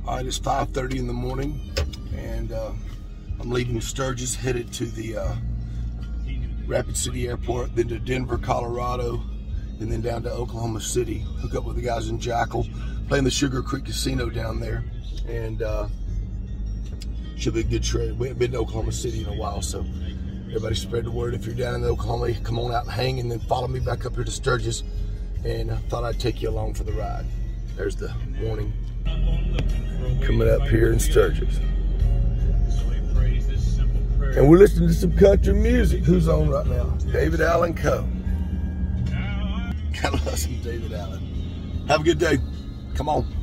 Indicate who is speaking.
Speaker 1: All right, it's 5:30 in the morning, and I'm leaving Sturgis, headed to the Rapid City Airport, then to Denver, Colorado, and then down to Oklahoma City. Hook up with the guys in Jackyl, playing the Sugar Creek Casino down there, and should be a good trip. We haven't been to Oklahoma City in a while, so everybody spread the word. If you're down in Oklahoma, come on out and hang, and then follow me back up here to Sturgis. And I thought I'd take you along for the ride. There's the warning coming up here in Sturgis. And we're listening to some country music. Who's on right now? David Allen Co. Gotta love some David Allen. Have a good day. Come on.